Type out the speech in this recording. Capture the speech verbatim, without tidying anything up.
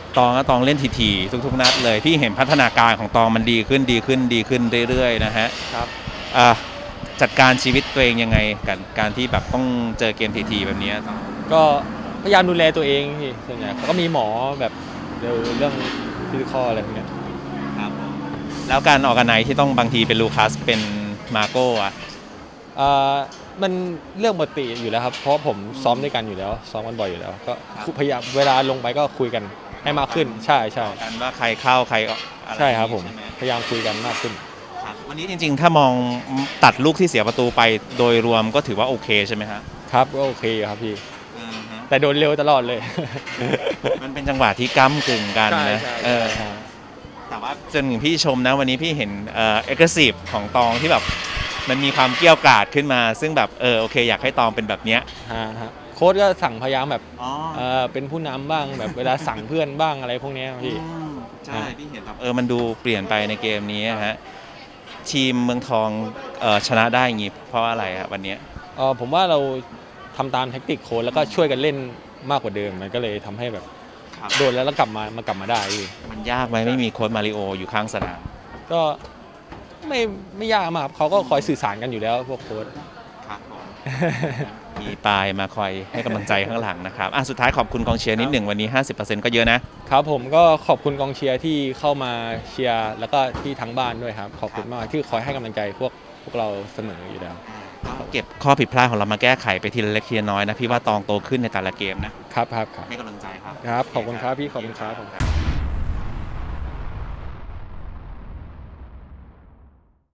ตองก็ตองเล่นทีๆทุกๆนัดเลยพี่เห็นพัฒนาการของตองมันดีขึ้นดีขึ้นดีขึ้นเรื่อยๆนะฮะครับอ่าจัดการชีวิตตัวเองยังไงกับการที่แบบต้องเจอเกมทีๆแบบนี้ตองก็พยายามดูแลตัวเองพี่ส่วนใหญ่เขาก็มีหมอแบบเรื่องฟิสิกอลอะไรพวกนี้ครับแล้วการออกกันไหนที่ต้องบางทีเป็นลูคัสเป็นมาโก้อะอ่ามันเรื่องปกติอยู่แล้วครับเพราะผมซ้อมด้วยกันอยู่แล้วซ้อมกันบ่อยอยู่แล้วก็พยายามเวลาลงไปก็คุยกันให้มากขึ้นใช่ใช่กันว่าใครเข้าใครออกใช่ครับผมพยายามคุยกันมากขึ้นวันนี้จริงๆถ้ามองตัดลูกที่เสียประตูไปโดยรวมก็ถือว่าโอเคใช่ไหมฮะครับก็โอเคครับพี่แต่โดนเร็วตลอดเลยมันเป็นจังหวะที่ก้ำกึ่งกันนะเออแต่ว่าจนถึงพี่ชมนะวันนี้พี่เห็นเอ่อเอ็กซ์ซีฟของตองที่แบบมันมีความเกี้ยวกราดขึ้นมาซึ่งแบบเออโอเคอยากให้ตองเป็นแบบเนี้ยฮะโค้ชก็สั่งพยายามแบบเออเป็นผู้นำบ้างแบบเวลาสั่งเพื่อนบ้างอะไรพวกนี้พี่ใช่พี่เห็นแบบเออมันดูเปลี่ยนไปในเกมนี้ฮะทีมเมืองทองเอ่อชนะได้อย่างงี้เพราะอะไรครับวันนี้เออผมว่าเราทำตามแท็กติกโค้ชแล้วก็ช่วยกันเล่นมากกว่าเดิมมันก็เลยทำให้แบบโดนแล้วแล้วกลับมามากลับมาได้มันยากไหมไม่มีโค้ชมาริโออยู่ข้างสนามก็ไม่ไม่ยากมากครับเขาก็คอยสื่อสารกันอยู่แล้วพวกโค้ชครับมีปลายมาคอยให้กำลังใจข้างหลังนะครับอ่ะสุดท้ายขอบคุณกองเชียร์นิดหนึ่งวันนี้ ห้าสิบเปอร์เซ็นต์ ก็เยอะนะครับผมก็ขอบคุณกองเชียร์ที่เข้ามาเชียร์แล้วก็ที่ทั้งบ้านด้วยครับขอบคุณมากที่คอยให้กำลังใจพวกพวกเราเสมออยู่แล้วเก็บข้อผิดพลาดของเรามาแก้ไขไปทีละเล็กทีละน้อยนะพี่ว่าตองโตขึ้นในแต่ละเกมนะครับครับให้กำลังใจครับครับขอบคุณครับพี่ขอบคุณครับ